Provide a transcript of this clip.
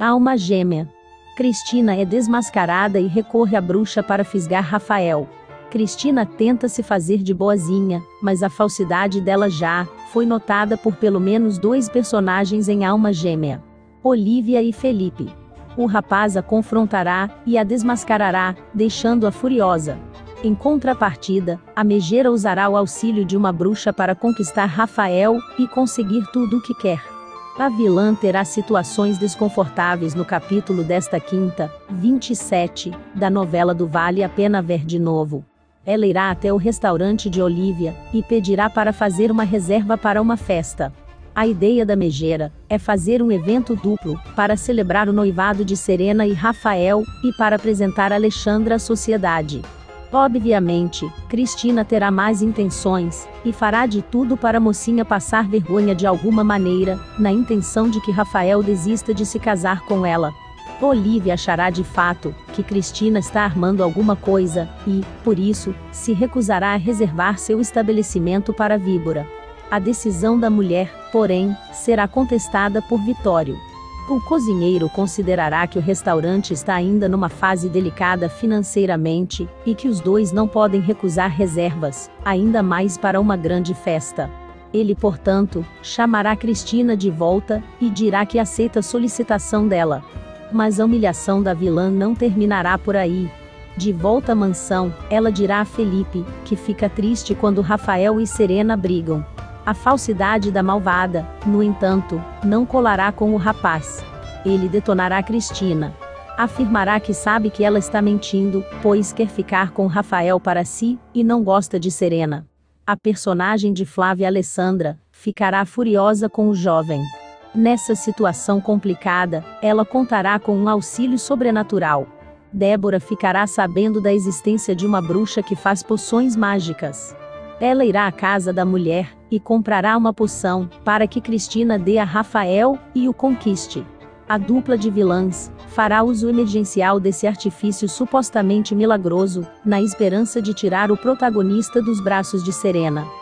Alma gêmea. Cristina é desmascarada e recorre à bruxa para fisgar Rafael. Cristina tenta se fazer de boazinha, mas a falsidade dela já foi notada por pelo menos 2 personagens em Alma Gêmea: Olivia e Felipe. O rapaz a confrontará e a desmascarará, deixando-a furiosa. Em contrapartida, a megera usará o auxílio de uma bruxa para conquistar Rafael e conseguir tudo o que quer. A vilã terá situações desconfortáveis no capítulo desta quinta, 27, da novela do Vale a Pena Ver de Novo. Ela irá até o restaurante de Olivia e pedirá para fazer uma reserva para uma festa. A ideia da megera é fazer um evento duplo para celebrar o noivado de Serena e Rafael e para apresentar Alexandra à sociedade. Obviamente, Cristina terá más intenções e fará de tudo para a mocinha passar vergonha de alguma maneira, na intenção de que Rafael desista de se casar com ela. Olivia achará de fato que Cristina está armando alguma coisa e, por isso, se recusará a reservar seu estabelecimento para a víbora. A decisão da mulher, porém, será contestada por Vitório. O cozinheiro considerará que o restaurante está ainda numa fase delicada financeiramente, e que os dois não podem recusar reservas, ainda mais para uma grande festa. Ele, portanto, chamará Cristina de volta, e dirá que aceita a solicitação dela. Mas a humilhação da vilã não terminará por aí. De volta à mansão, ela dirá a Felipe, que fica triste quando Rafael e Serena brigam. A falsidade da malvada, no entanto, não colará com o rapaz. Ele detonará Cristina. Afirmará que sabe que ela está mentindo, pois quer ficar com Rafael para si, e não gosta de Serena. A personagem de Flávia Alessandra ficará furiosa com o jovem. Nessa situação complicada, ela contará com um auxílio sobrenatural. Débora ficará sabendo da existência de uma bruxa que faz poções mágicas. Ela irá à casa da mulher e comprará uma poção para que Cristina dê a Rafael e o conquiste. A dupla de vilãs fará uso emergencial desse artifício supostamente milagroso, na esperança de tirar o protagonista dos braços de Serena.